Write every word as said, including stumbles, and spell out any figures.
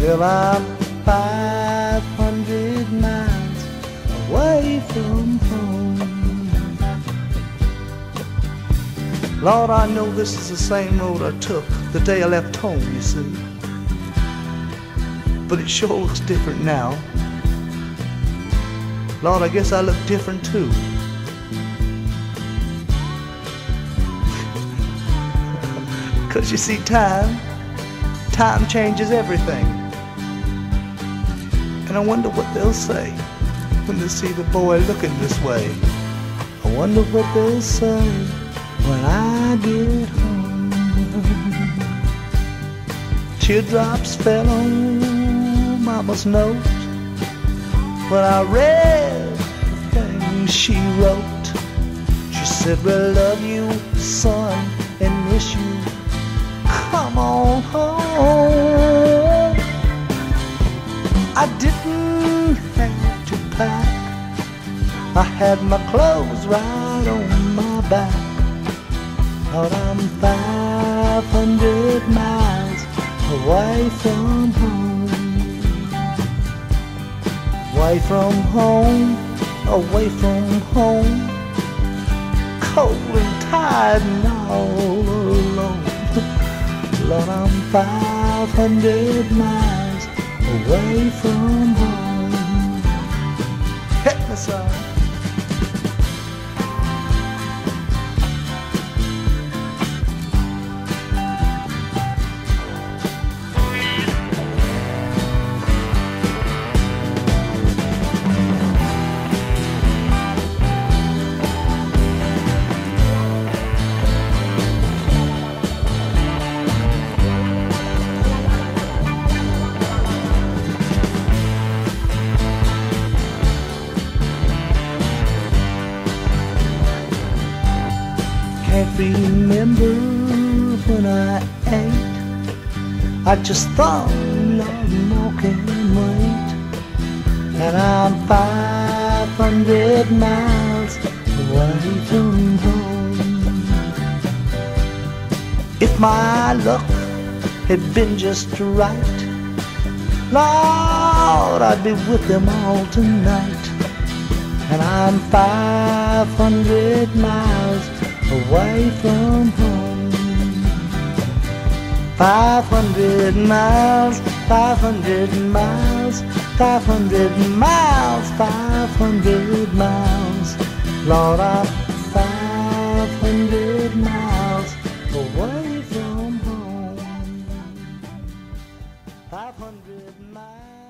Well, I'm five hundred miles away from home. Lord, I know this is the same road I took the day I left home, you see. But it sure looks different now. Lord, I guess I look different too. Cause you see, time, time changes everything. And I wonder what they'll say when they see the boy looking this way. I wonder what they'll say when I get home. Teardrops fell on Mama's note when I read the things she wrote. She said, we love you, son, and miss you. Come on home. I didn't have to pack. I had my clothes right on my back. But I'm five hundred miles away from home. Away from home, away from home. Cold and tired and all alone. Lord, I'm five hundred miles away from home. Hit me, son. Can't remember when I ate. I just thought, Lord, more can wait. And I'm five hundred miles away from home. If my luck had been just right, Lord, I'd be with them all tonight. And I'm five hundred miles away from home. Five hundred miles, five hundred miles, five hundred miles, five hundred miles. Lord, I'm five hundred miles away from home. Five hundred miles.